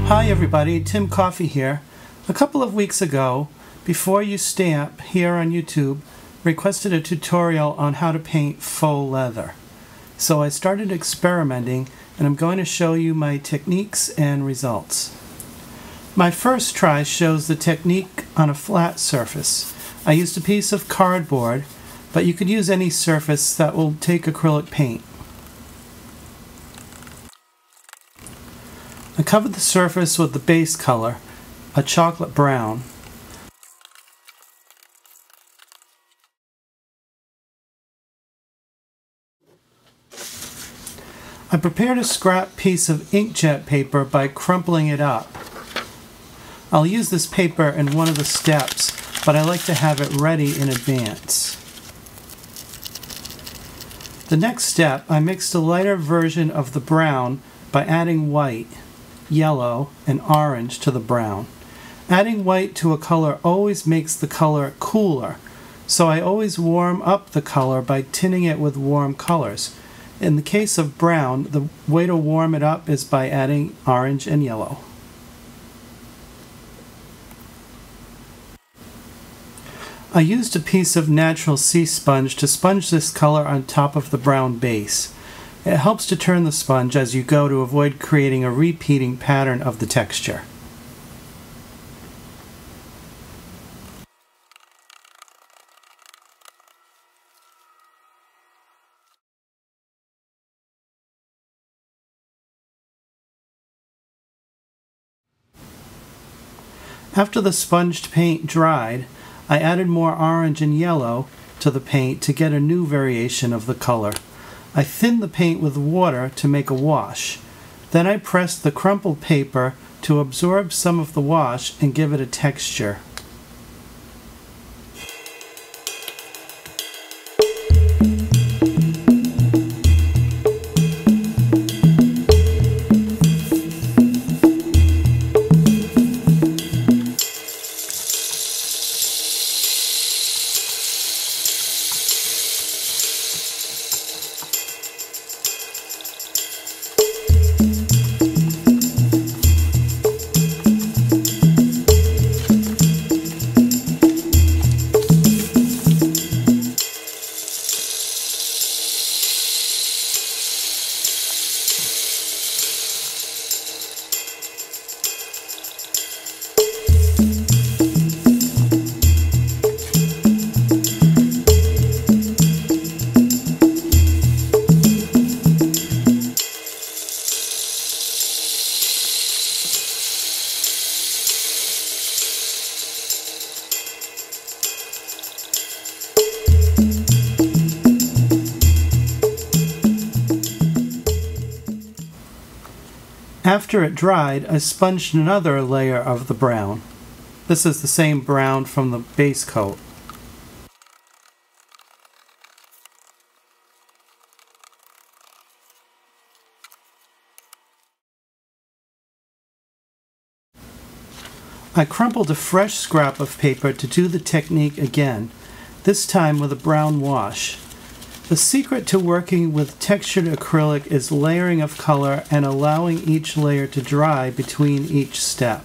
Hi everybody, Tim Coffey here. A couple of weeks ago, Before You Stamp here on YouTube requested a tutorial on how to paint faux leather. So I started experimenting and I'm going to show you my techniques and results. My first try shows the technique on a flat surface. I used a piece of cardboard, but you could use any surface that will take acrylic paint. I covered the surface with the base color, a chocolate brown. I prepared a scrap piece of inkjet paper by crumpling it up. I'll use this paper in one of the steps, but I like to have it ready in advance. The next step, I mixed a lighter version of the brown by adding white, yellow, and orange to the brown. Adding white to a color always makes the color cooler, so I always warm up the color by tinting it with warm colors. In the case of brown, the way to warm it up is by adding orange and yellow. I used a piece of natural sea sponge to sponge this color on top of the brown base. It helps to turn the sponge as you go to avoid creating a repeating pattern of the texture. After the sponged paint dried, I added more orange and yellow to the paint to get a new variation of the color. I thinned the paint with water to make a wash. Then I pressed the crumpled paper to absorb some of the wash and give it a texture. After it dried, I sponged another layer of the brown. This is the same brown from the base coat. I crumpled a fresh scrap of paper to do the technique again, this time with a brown wash. The secret to working with textured acrylic is layering of color and allowing each layer to dry between each step.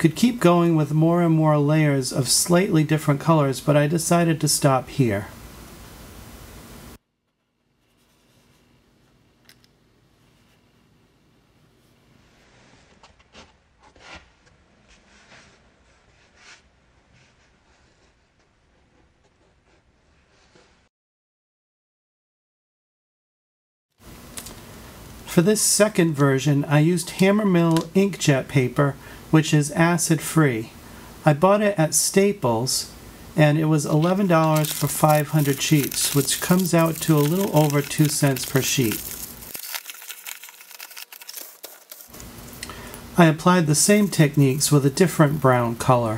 could keep going with more and more layers of slightly different colors, but I decided to stop here. For this second version, I used Hammermill inkjet paper, which is acid-free. I bought it at Staples, and it was $11 for 500 sheets, which comes out to a little over 2 cents per sheet. I applied the same techniques with a different brown color.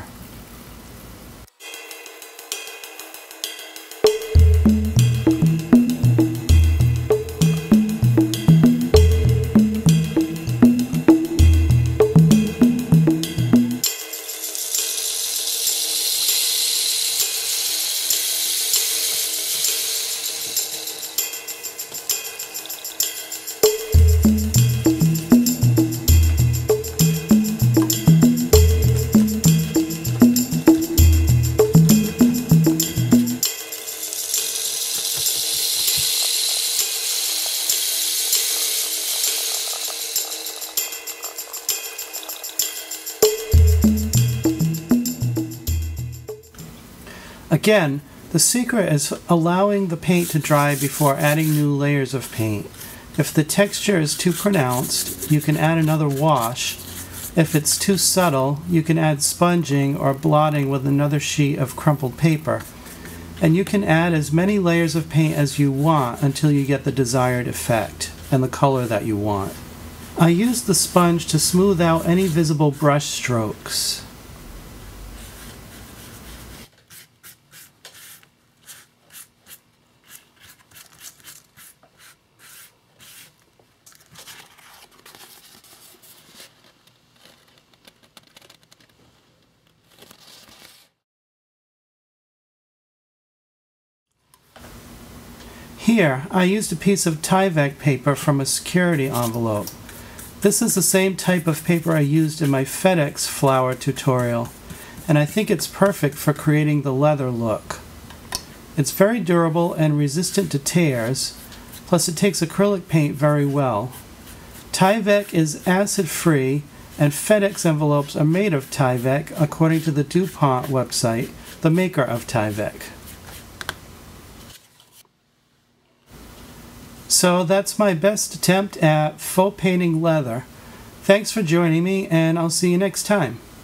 Again, the secret is allowing the paint to dry before adding new layers of paint. If the texture is too pronounced, you can add another wash. If it's too subtle, you can add sponging or blotting with another sheet of crumpled paper. And you can add as many layers of paint as you want until you get the desired effect and the color that you want. I used the sponge to smooth out any visible brush strokes. Here, I used a piece of Tyvek paper from a security envelope. This is the same type of paper I used in my FedEx flower tutorial, and I think it's perfect for creating the leather look. It's very durable and resistant to tears, plus it takes acrylic paint very well. Tyvek is acid-free, and FedEx envelopes are made of Tyvek according to the DuPont website, the maker of Tyvek. So that's my best attempt at faux painting leather. Thanks for joining me, and I'll see you next time.